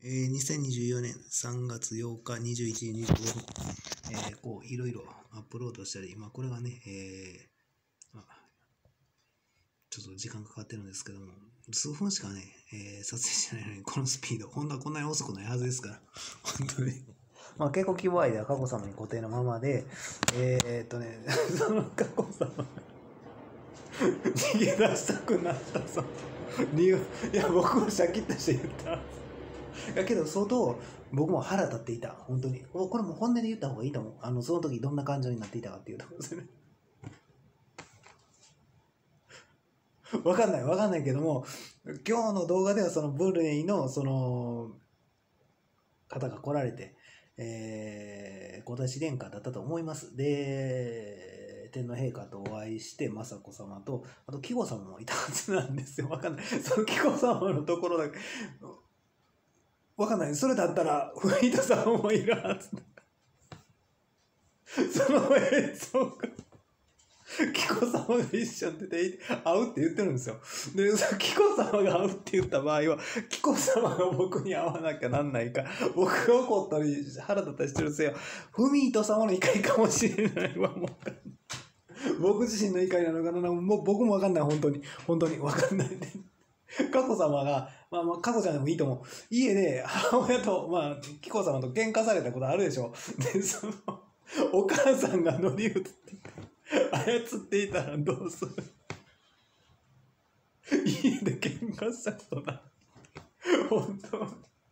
2024年3月8日21時25分、いろいろアップロードしたり、これがね、ちょっと時間かかってるんですけども、数分しかね、撮影してないのに、このスピード、本当はこんなに遅くないはずですから、本当に。結構規模愛では佳子様に固定のままで、その佳子様が逃げ出したくなった理由、いや、僕もシャキッとして言った。やけど相当僕も腹立っていた、本当に。これも本音で言った方がいいと思う。その時どんな感情になっていたかっていうところですね。わかんないけども、今日の動画ではそのブルネイのその方が来られて、皇太子殿下だったと思います。で、天皇陛下とお会いして、雅子様と、あと紀子様もいたはずなんですよ。わかんない。その紀子様のところだけ。わかんない。それだったら、フリートさんもいるはずだ。その映像が、紀子様が一緒に出て会うって言ってるんですよ。で、紀子様が会うって言った場合は、紀子様が僕に会わなきゃなんないか、僕が怒ったり腹立ったりしてるせいは、フミート様の怒りかもしれないわ、もう。僕自身の怒りなのかな、もう僕もわかんない、本当にわかんない。佳子様が、佳子ちゃんでもいいと思う。家で母親と、紀子様と喧嘩されたことあるでしょ。で、その、お母さんが乗り移って操っていたらどうする？家で喧嘩したことない。本当。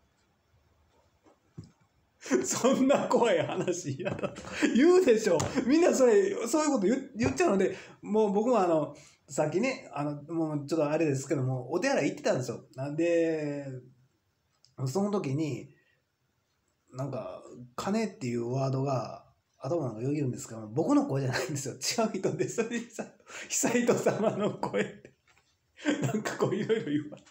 そんな怖い話嫌だと言うでしょ。みんなそういうこと言っちゃうので、もう僕もさっきね、もうちょっとあれですけども、お手洗い行ってたんですよ。なんで、その時に、なんか、金っていうワードが頭の中よぎるんですけど、僕の声じゃないんですよ。違う人で、それで久人様の声って、なんかこういろいろ言うわ。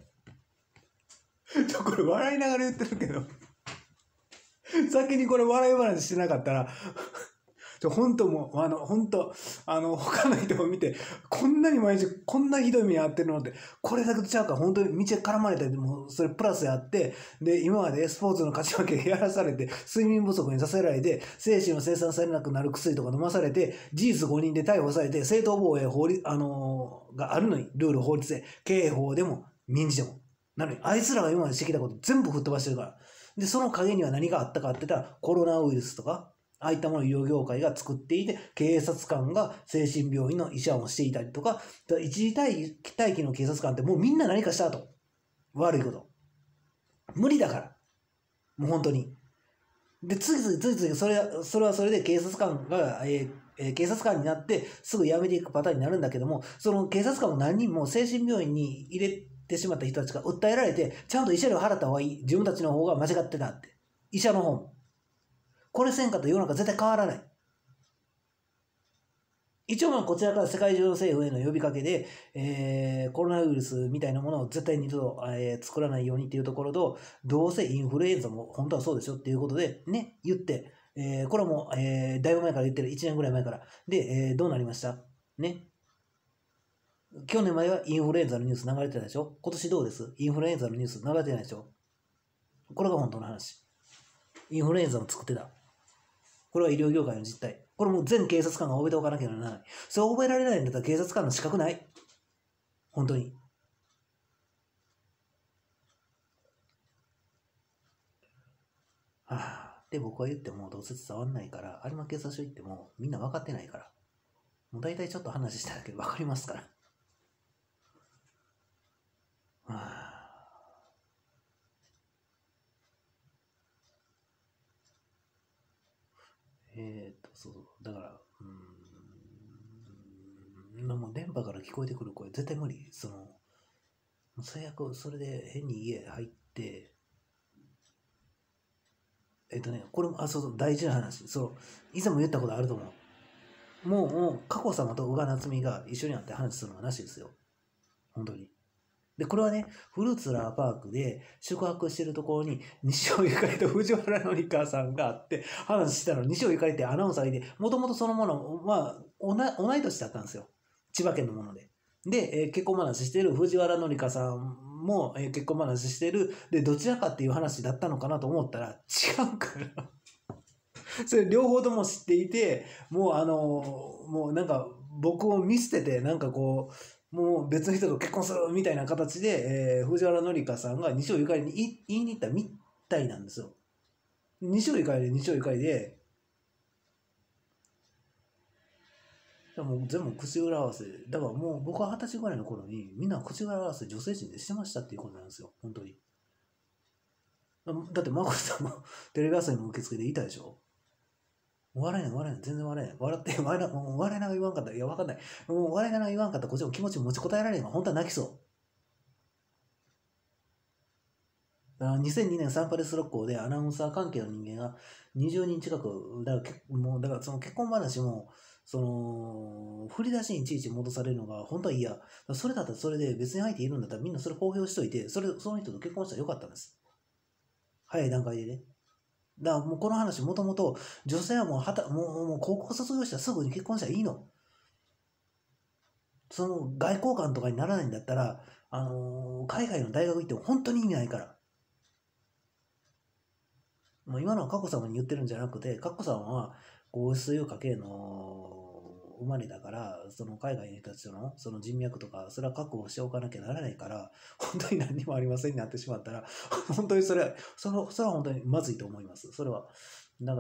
これ笑いながら言ってるけど、先にこれ笑い話してなかったら、本当もう、本当、他の人を見て、こんなに毎日、こんなひどい目に遭ってるのって、これだけちゃうから、本当に道で絡まれたり、もうそれプラスやって、で、今までスポーツの勝ち負けやらされて、睡眠不足にさせられて、精神を生産されなくなる薬とか飲まされて、事実誤認で逮捕されて、正当防衛法律、があるのに、ルール、法律で、刑法でも、民事でも。なのに、あいつらが今までしてきたこと全部吹っ飛ばしてるから。で、その陰には何があったかって言ったら、コロナウイルスとか、ああいったものを医療業界が作っていて、警察官が精神病院の医者をしていたりとか、一時待機の警察官ってもうみんな何かしたと。悪いこと。無理だから。もう本当に。で、ついついそれはそれで警察官が、警察官になってすぐ辞めていくパターンになるんだけども、その警察官も何人も精神病院に入れてしまった人たちが訴えられて、ちゃんと慰謝料払った方がいい。自分たちの方が間違ってたって。医者の方も。これせんかと世の中絶対変わらない。一応こちらから世界中の政府への呼びかけで、コロナウイルスみたいなものを絶対に二度、作らないようにっていうところと、どうせインフルエンザも本当はそうでしょっていうことでね、言って、これはもう、だいぶ前から言ってる、1年ぐらい前から。で、どうなりましたね。去年まではインフルエンザのニュース流れてたでしょ。今年どうです？インフルエンザのニュース流れてないでしょ。これが本当の話。インフルエンザも作ってた。これは医療業界の実態。これも全警察官が覚えておかなきゃならない。それを覚えられないんだったら警察官の資格ない。本当に。で、僕は言ってもどうせ伝わんないから、有馬警察署行ってもみんな分かってないから。もう大体ちょっと話しただけで分かりますから。そう。だから、もう電波から聞こえてくる声、絶対無理。最悪、それで変に家入って、これも、大事な話。以前も言ったことあると思う。もう、佳子様と宇賀なつみが一緒になって話するのはなしですよ。本当に。で、これはね、フルーツラーパークで宿泊してるところに、西尾ゆかりと藤原紀香さんがあって、話したの、西尾ゆかりってアナウンサーで、もともとそのもの、同い年だったんですよ。千葉県のもので。で、結婚話している藤原紀香さんも、結婚話してる。で、どちらかっていう話だったのかなと思ったら、違うから。それ両方とも知っていて、もうもうなんか僕を見捨てて、なんかこう、もう別の人と結婚するみたいな形で、藤原紀香さんが西尾ゆかりに言いに行ったみたいなんですよ。西尾ゆかりで、もう全部口裏合わせ。だからもう僕は20歳ぐらいの頃に、みんな口裏合わせ女性陣でしてましたっていうことなんですよ。本当に。だってマコさんもテレビ朝日の受付でいたでしょ。笑えない、全然笑えない。笑って、笑いながら言わんかったら、いや、わかんない。もう笑いながら言わんかったら、こっちも気持ち持ちこたえられへんが、本当は泣きそう。2002年サンパレス六甲でアナウンサー関係の人間が20人近く、だからその結婚話も、その、振り出しにいちいち戻されるのが本当は嫌。それだったらそれで別に相手いるんだったらみんなそれ公表しといて、その人と結婚したらよかったんです。早い段階でね。だからもうこの話もともと女性はもう高校卒業したらすぐに結婚したらいいの。その外交官とかにならないんだったら、海外の大学行っても本当に意味ないから。もう今のは佳子さまに言ってるんじゃなくて、佳子さまは皇室という家系の生まれだから、その海外の人たちとのその人脈とか、それは確保しておかなきゃならないから、本当に何にもありませんになってしまったら、本当にそれは本当にまずいと思います。それは。だから、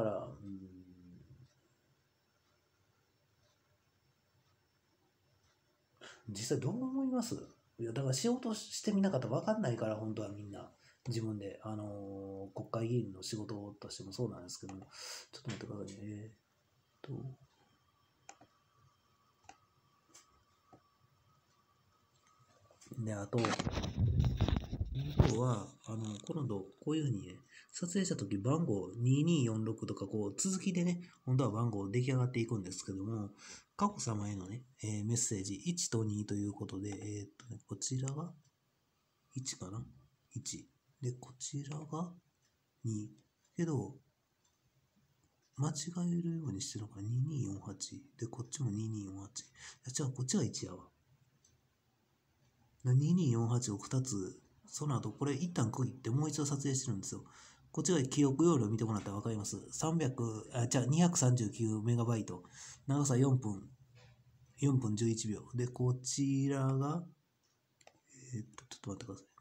実際どう思います？いや、だから仕事してみなかったら分かんないから、本当はみんな。自分で、国会議員の仕事としてもそうなんですけども、ちょっと待ってくださいね。で、あとは、今度、こういうふうにね、撮影したとき番号2246とか、こう、続きでね、本当は番号出来上がっていくんですけども、佳子さまへのね、メッセージ、1と2ということで、こちらが1かな ?1。で、こちらが2。けど、間違えるようにしてるのか2248。で、こっちも2248。じゃあ、こっちが1やわ。2248を2つ、その後、これ一旦区切ってもう一度撮影してるんですよ。こっちが記憶容量見てもらったら分かります。239メガバイト。長さ4分11秒。で、こちらが、ちょっと待ってください。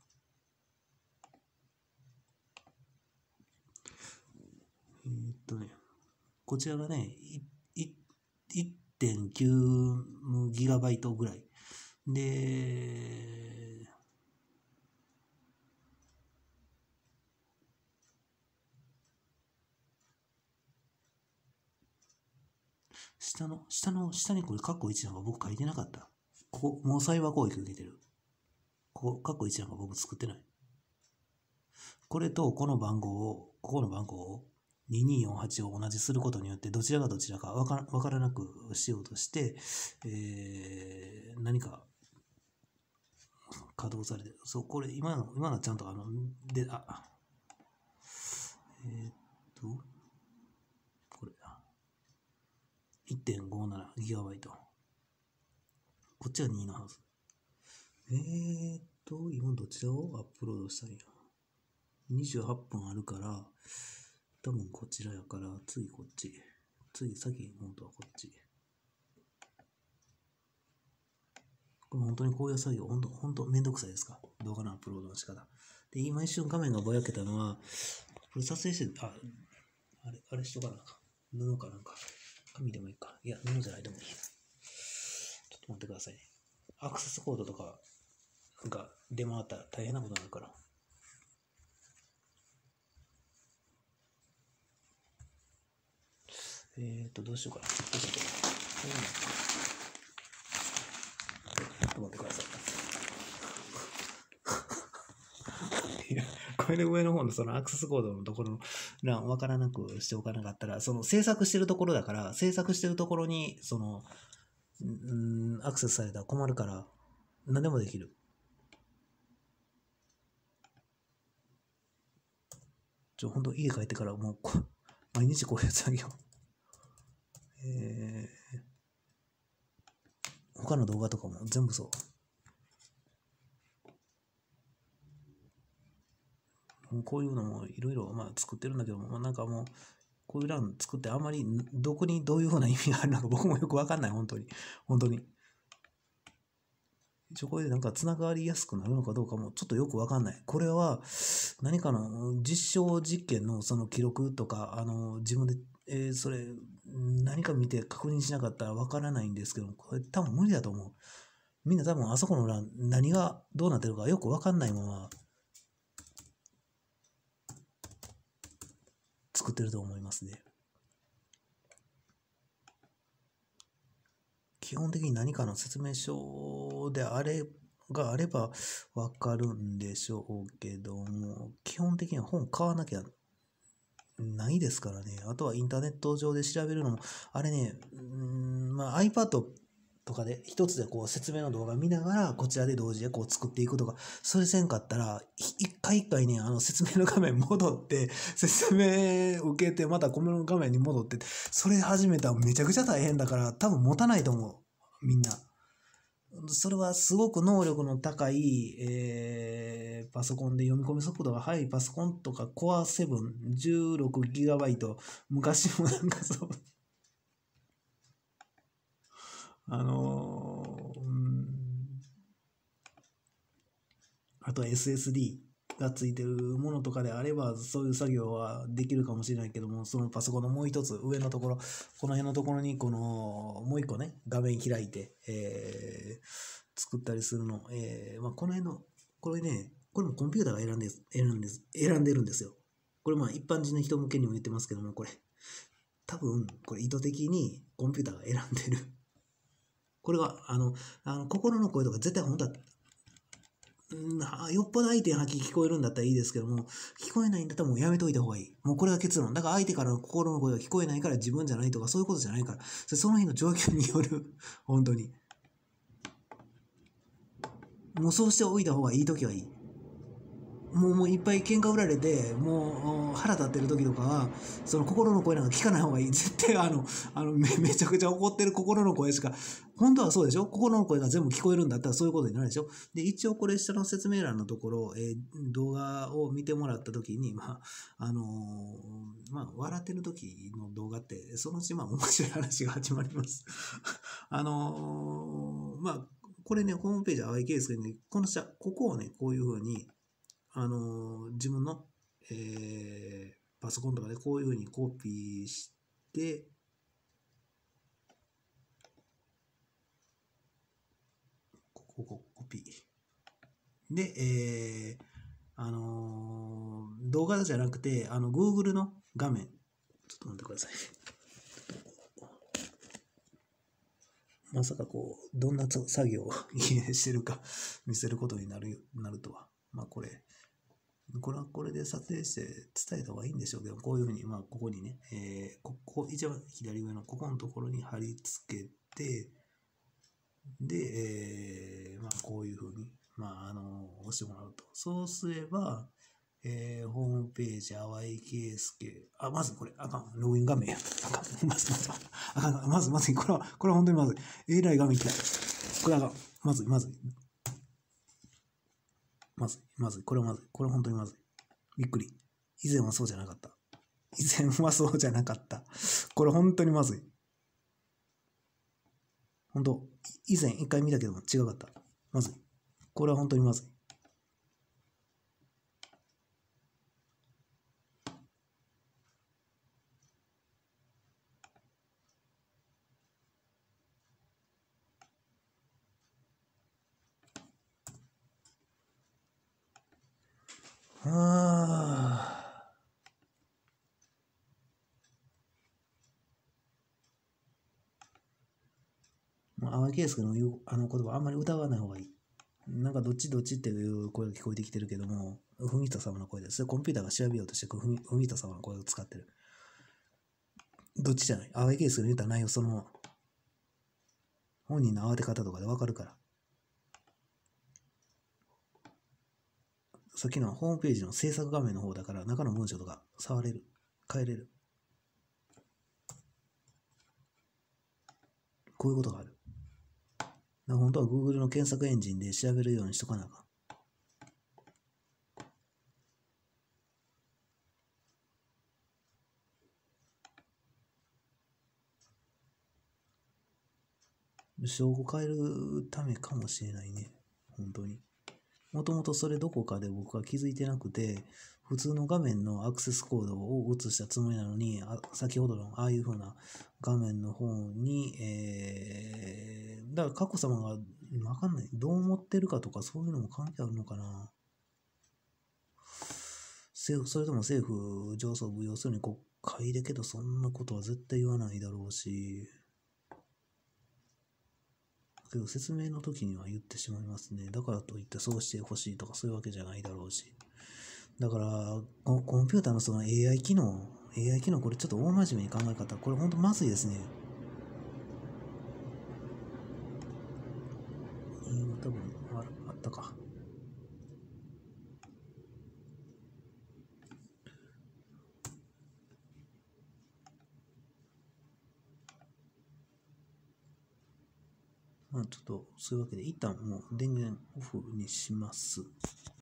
こちらがね、1.9 ギガバイトぐらい。で、下にこれ、カッコ1なんか僕書いてなかった。もうサイバー攻撃受けてる。カッコ1なんか僕作ってない。これとここの番号を2248を同じすることによってどちらがどちらかわからなくしようとして、何か稼働されてる。そう、これ今のちゃんとこれ 1.57 ギガバイト。こっちは2のはず。今どちらをアップロードしたんや。28分あるから、多分こちらやから、次こっち。先、本当はこっち。これ本当にこういう作業、本当めんどくさいですか？動画のアップロードの仕方。で、今一瞬画面がぼやけたのは、これ撮影して、あれしとかなか。布かなんか。紙でもいいか。いや、布じゃないでもいい。ちょっと待ってくださいね。アクセスコードとかが出回ったら大変なことになるから。どうしようかな。ちょっと待ってください。いや、これで上の方のそのアクセスコードのところの欄分からなくしておかなかったら、その制作してるところだから、制作してるところに、その、アクセスされたら困るから、何でもできる。本当家帰ってからもう毎日こういうやつあげよう。他の動画とかも全部そう。 こういうのもいろいろまあ作ってるんだけども、なんかもう、こういう欄作ってあんまりどこにどういうふうな意味があるのか僕もよくわかんない、本当に。本当に。一応これでなんかつながりやすくなるのかどうかもちょっとよくわかんない。これは何かの実証実験のその記録とか、自分で、それ何か見て確認しなかったらわからないんですけど、これ多分無理だと思う。みんな多分あそこの欄何がどうなってるかよくわかんないまま作ってると思いますね。基本的に何かの説明書であればわかるんでしょうけども、基本的には本買わなきゃないですからね。あとはインターネット上で調べるのも、あれね、まあ iPad とかで一つでこう説明の動画見ながらこちらで同時でこう作っていくとか、それせんかったら一回ね説明の画面戻って説明受けてまたこの画面に戻ってそれ始めたらめちゃくちゃ大変だから多分持たないと思う、みんな。それはすごく能力の高い、パソコンで読み込み速度が速いパソコンとか Core 7、16GB、昔もなんかそう、あとは SSD がついてるものとかであればそういう作業はできるかもしれないけども、そのパソコンのもう一つ上のところ、この辺のところにこのもう一個ね画面開いて、作ったりするの、まあ、この辺のこれね、これもコンピューターが選んでるんですよ。これまあ一般人の人向けにも言ってますけども、これ多分これ意図的にコンピューターが選んでる。これは心の声とか絶対本当はよっぽど相手にはっきり聞こえるんだったらいいですけども、聞こえないんだったらもうやめといた方がいい。もうこれが結論。だから相手からの心の声が聞こえないから自分じゃないとかそういうことじゃないから。その日の状況による。本当に。もうそうしておいた方がいいときはいい。もういっぱい喧嘩売られて、もう腹立ってる時とかは、その心の声なんか聞かない方がいい。絶対めちゃくちゃ怒ってる心の声しか、本当はそうでしょ、心の声が全部聞こえるんだったらそういうことになるでしょ。で、一応これ下の説明欄のところ、動画を見てもらった時に、笑ってる時の動画って、そのうち面白い話が始まります。これね、ホームページ、淡井圭介に、この下、ここをね、こういう風に、自分の、パソコンとかでこういうふうにコピーして、ここコピー。で、動画じゃなくて、Google の画面。ちょっと待ってください。まさかどんな作業をしてるか見せることになるとは。これはこれで撮影して伝えた方がいいんでしょうけど、こういうふうに、ここにね、ここ、一番左上のここのところに貼り付けて、で、こういうふうに、押してもらうと。そうすれば、ホームページ、淡井圭介。まずこれ、あかん。ログイン画面や。あかん。まず、これは本当にまずい。らい画面来た。これあかん。まずい。これ本当にまずい。びっくり。以前はそうじゃなかった。これ本当にまずい。本当、以前一回見たけども違かった。まずい。これは本当にまずい。淡井圭介の言う言葉あんまり疑わない方がいい。なんかどっちっていう声が聞こえてきてるけども、文田様の声です。コンピューターが調べようとして文田様の声を使ってる。どっちじゃない。淡井圭介の言った内容そのまま。本人の慌て方とかでわかるから。さっきのホームページの制作画面の方だから中の文章とか触れる。変えれる。こういうことがある。本当は Google の検索エンジンで調べるようにしとかなあかん。 証拠変えるためかもしれないね。本当に。もともとそれどこかで僕は気づいてなくて、普通の画面のアクセスコードを移したつもりなのに、先ほどのああいう風な画面の方に、だから佳子様がわかんない。どう思ってるかとかそういうのも関係あるのかな。それとも政府上層部、要するに国会だけどそんなことは絶対言わないだろうし、けど説明の時には言ってしまいますね。だからといってそうしてほしいとかそういうわけじゃないだろうし。だから、コンピューターのその AI 機能、これちょっと大真面目に考え方、これほんとまずいですね。今多分あったか。まあちょっとそういうわけで一旦もう電源オフにします。